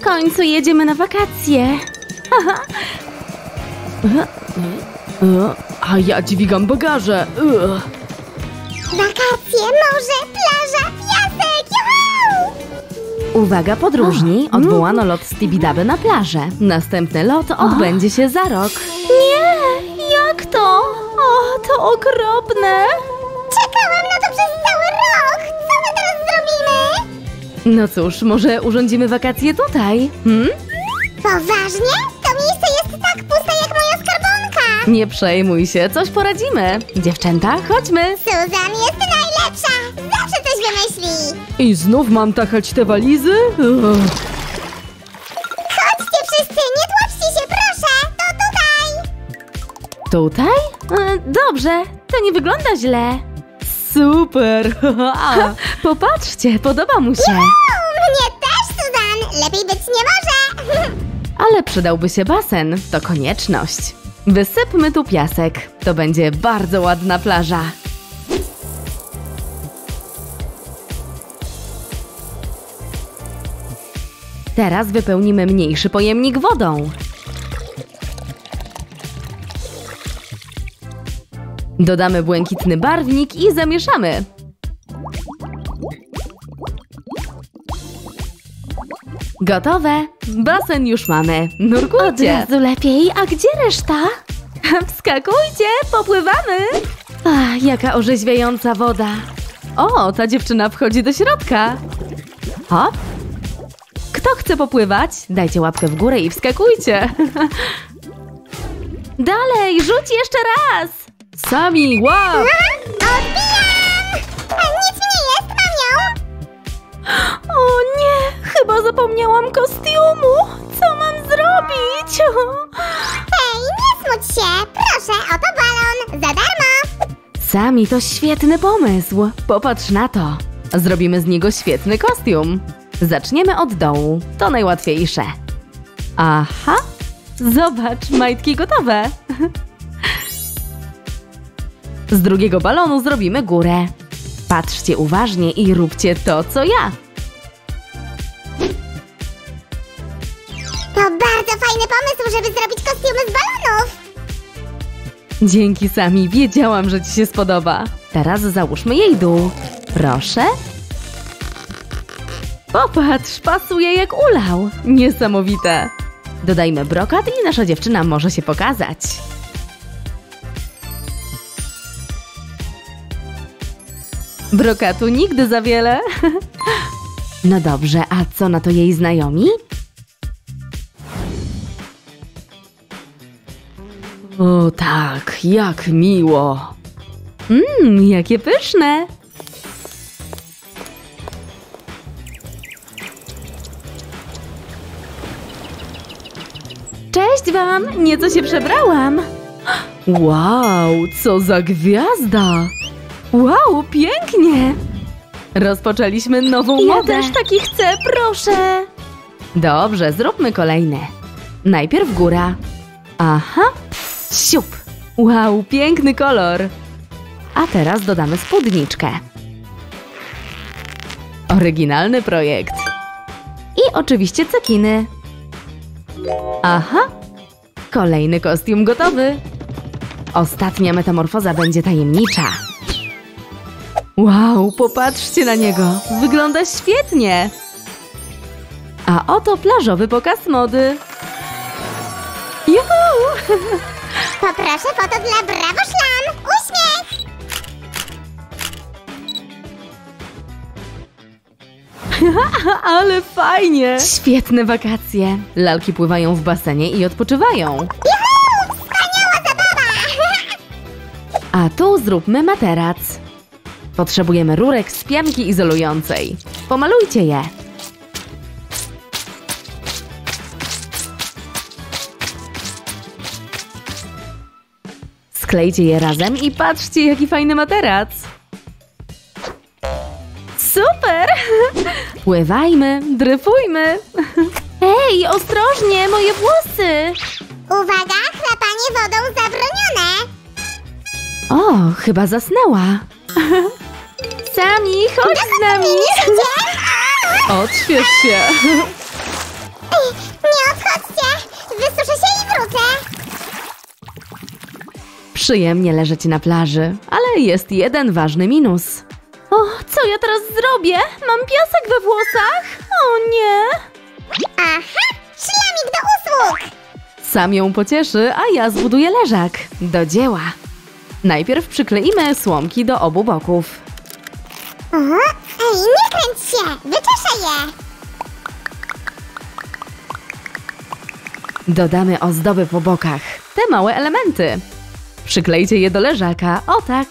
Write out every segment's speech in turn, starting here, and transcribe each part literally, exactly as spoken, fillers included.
końcu jedziemy na wakacje. A ja dźwigam bagaże. Wakacje, morze, plaża, piasek, juhu! Uwaga podróżni, odwołano lot z Tibidaby na plażę. Następny lot odbędzie się za rok. Nie, jak to? O, to okropne. Czekałam na to przez cały rok! Co my teraz zrobimy? No cóż, może urządzimy wakacje tutaj? Hmm? Poważnie? To miejsce jest tak puste jak moja skarbonka! Nie przejmuj się, coś poradzimy. Dziewczęta, chodźmy. Susan jest najlepsza! Zawsze coś wymyśli! I znów mam tachać te walizy? Ugh. Chodźcie wszyscy, nie tłoczcie się, proszę! To tutaj! Tutaj? E, dobrze, to nie wygląda źle. Super! Popatrzcie, podoba mu się. O, mnie też, Susan! Lepiej być nie może! Ale przydałby się basen, to konieczność. Wysypmy tu piasek, to będzie bardzo ładna plaża. Teraz wypełnimy mniejszy pojemnik wodą. Dodamy błękitny barwnik i zamieszamy. Gotowe! Basen już mamy. Nurkujcie! Od razu lepiej. A gdzie reszta? Wskakujcie! Popływamy! Ach, jaka orzeźwiająca woda. O, ta dziewczyna wchodzi do środka. Hop! Kto chce popływać? Dajcie łapkę w górę i wskakujcie. Dalej, rzuć jeszcze raz! Sami, łap! Odbijam! A nic nie jest, mam ją! O nie, chyba zapomniałam kostiumu. Co mam zrobić? Hej, nie smuć się! Proszę, oto balon! Za darmo! Sami, to świetny pomysł. Popatrz na to. Zrobimy z niego świetny kostium. Zaczniemy od dołu. To najłatwiejsze. Aha! Zobacz, majtki gotowe. Z drugiego balonu zrobimy górę. Patrzcie uważnie i róbcie to, co ja. To bardzo fajny pomysł, żeby zrobić kostiumy z balonów! Dzięki Sami, wiedziałam, że ci się spodoba. Teraz załóżmy jej dół. Proszę. Popatrz, pasuje jak ulał. Niesamowite. Dodajmy brokat i nasza dziewczyna może się pokazać. Brokatu nigdy za wiele. No dobrze, a co na to jej znajomi? O tak, jak miło. Mmm, jakie pyszne. Cześć wam, nieco się przebrałam. Wow, co za gwiazda. Wow, pięknie. Rozpoczęliśmy nową Ja modę. też taki chcę, proszę. Dobrze, zróbmy kolejne. Najpierw góra. Aha, siup. Wow, piękny kolor. A teraz dodamy spódniczkę. Oryginalny projekt. I oczywiście cekiny. Aha, kolejny kostium gotowy. Ostatnia metamorfoza będzie tajemnicza. Wow, popatrzcie na niego. Wygląda świetnie. A oto plażowy pokaz mody. Juhu! Poproszę foto dla Brawo Szlam! Uśmiech! Ale fajnie! Świetne wakacje. Lalki pływają w basenie i odpoczywają. Juhu! Wspaniała zabawa! A tu zróbmy materac. Potrzebujemy rurek z pianki izolującej. Pomalujcie je. Sklejcie je razem i patrzcie, jaki fajny materac. Super! Pływajmy, dryfujmy. Ej, ostrożnie, moje włosy! Uwaga, chlapanie wodą zabronione! O, chyba zasnęła. Sami, chodź z nami. Odśwież się. Nie odchodźcie! Wysuszę się i wrócę! Przyjemnie leżeć na plaży, ale jest jeden ważny minus. O, co ja teraz zrobię? Mam piasek we włosach? O nie! Aha! Szlamik do usług! Sam ją pocieszy, a ja zbuduję leżak. Do dzieła. Najpierw przykleimy słomki do obu boków. Aha. Ej, nie kręć się! Wyczeszę je! Dodamy ozdoby po bokach. Te małe elementy. Przyklejcie je do leżaka. O tak.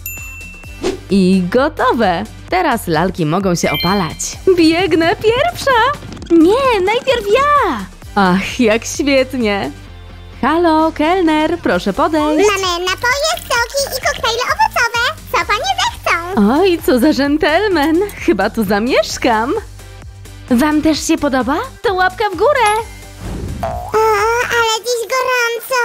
I gotowe. Teraz lalki mogą się opalać. Biegnę pierwsza! Nie, najpierw ja! Ach, jak świetnie! Halo, kelner, proszę podejść. Mamy napoje, soki i koktajle owocowe. Co panie zechcą? Oj, co za dżentelmen! Chyba tu zamieszkam. Wam też się podoba? To łapka w górę! O, ale dziś gorąco.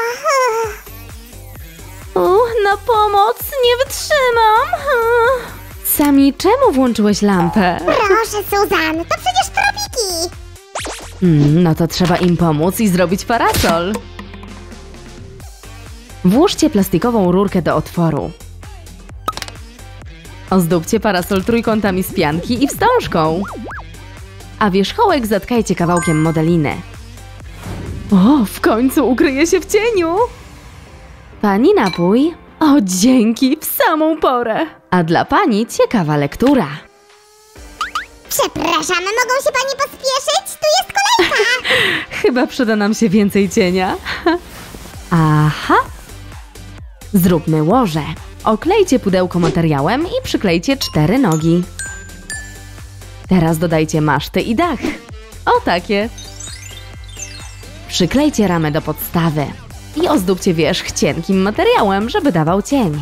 Uch, na pomoc! Nie wytrzymam! Sami, czemu włączyłeś lampę? Proszę, Suzan, to przecież tropiki. Mm, no to trzeba im pomóc i zrobić parasol. Włóżcie plastikową rurkę do otworu. Ozdóbcie parasol trójkątami z pianki i wstążką. A wierzchołek zatkajcie kawałkiem modeliny. O, w końcu ukryje się w cieniu! Pani napój? O, dzięki, w samą porę! A dla pani ciekawa lektura. Przepraszamy, mogą się pani pospieszyć? Tu jest kolejka. Chyba przyda nam się więcej cienia. Aha! Zróbmy łoże. Oklejcie pudełko materiałem i przyklejcie cztery nogi. Teraz dodajcie maszty i dach. O takie. Przyklejcie ramę do podstawy i ozdóbcie wierzch cienkim materiałem, żeby dawał cień.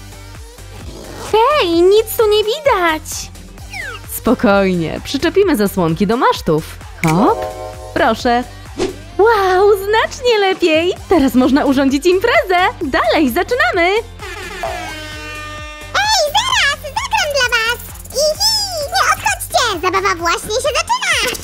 Hej, nic tu nie widać! Spokojnie, przyczepimy zasłonki do masztów. Hop, proszę. Wow, znacznie lepiej! Teraz można urządzić imprezę! Dalej, zaczynamy! Ej, zaraz, zagram dla was. Ihi, nie odchodźcie, zabawa właśnie się zaczyna.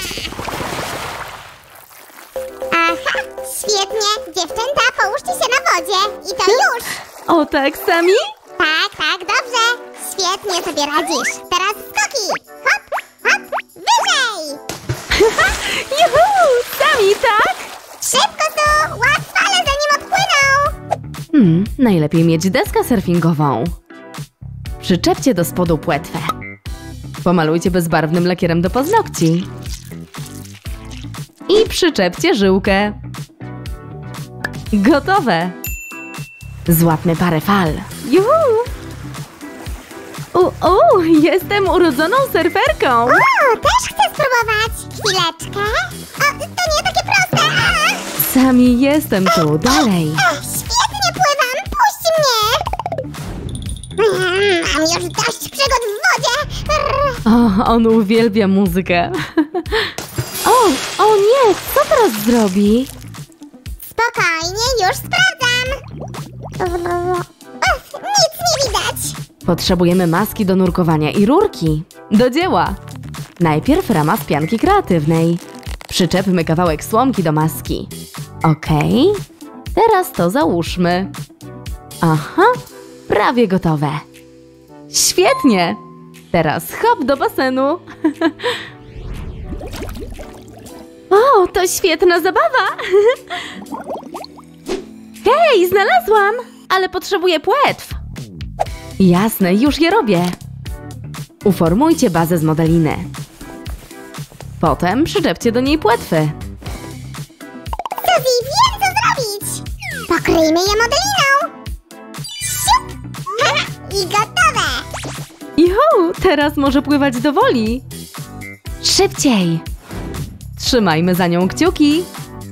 Aha, świetnie, dziewczęta, połóżcie się na wodzie i to już. O tak, Sami? Tak, tak, dobrze. Świetnie sobie radzisz. Teraz skoki. Hop, hop, wyżej. Juhu! Sami, tak? Szybko tu, łap falę, zanim odpłyną. Hmm, najlepiej mieć deskę surfingową. Przyczepcie do spodu płetwę. Pomalujcie bezbarwnym lakierem do paznokci. I przyczepcie żyłkę. Gotowe! Złapmy parę fal. Juhu! U, u, jestem urodzoną surferką! O, też chcę spróbować. Chwileczkę. O, to nie takie proste. A, Sami, jestem tu, dalej. a, świetnie pływam, puść mnie. Mm, mam już dość przygód w wodzie. Rr. O, on uwielbia muzykę. O, o nie, co teraz zrobi? Spokojnie, już sprawdzam. Uf, nic nie widać. Potrzebujemy maski do nurkowania i rurki. Do dzieła! Najpierw rama z pianki kreatywnej. Przyczepmy kawałek słomki do maski. Okej. Teraz to załóżmy. Aha, prawie gotowe. Świetnie! Teraz hop do basenu. O, to świetna zabawa! Hej, znalazłam! Ale potrzebuję płetw. Jasne, już je robię. Uformujcie bazę z modeliny. Potem przyczepcie do niej płetwy. Suzy, wiem co zrobić. Pokryjmy je modeliną. Siup! Ha, i gotowe. Juhu, teraz może pływać do woli. Szybciej! Trzymajmy za nią kciuki.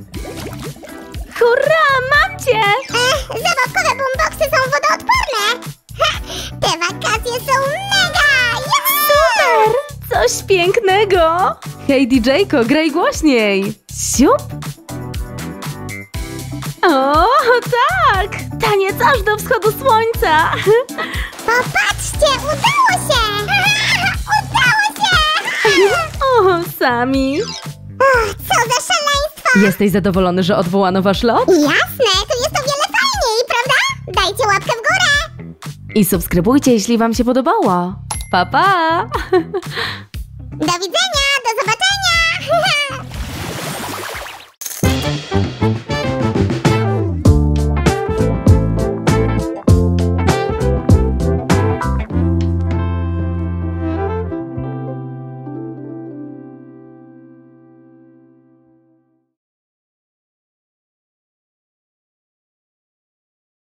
Hurra, mam cię! Ech, zabawkowe boomboxy są wodoodporne. Ha, te wakacje są mega! Juhu! Super! Coś pięknego! Hej, didżejko, graj głośniej! Siup! O, tak! Taniec aż do wschodu słońca! Popatrzcie, udało się! Udało się! O, Sami! O, co za szaleństwo! Jesteś zadowolony, że odwołano wasz lot? Jasne, tu jest o wiele fajniej, prawda? Dajcie łapkę w górę! I subskrybujcie, jeśli wam się podobało. Pa, pa! Do widzenia, do zobaczenia!